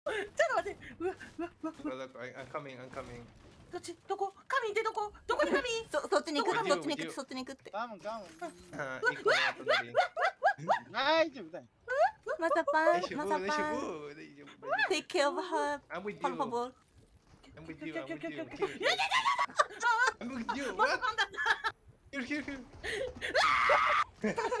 ちょっと待って。うわうわうわ。 Look, I'm coming, I'm coming. どっちどこ神ってどこどこに神。 そっちに行くどこそっちに行くそっちに行くって。 ガムガム。 Ikaw na tunali. 大丈夫だよ。 マサパン Deixa マ eu, サ deixa パン eu, deixa eu. Take care of her I'm with por you. favor. I'm with you. I'm with you. いやいやいや I'm with you. まさ What? かんだ。 Here, here, here.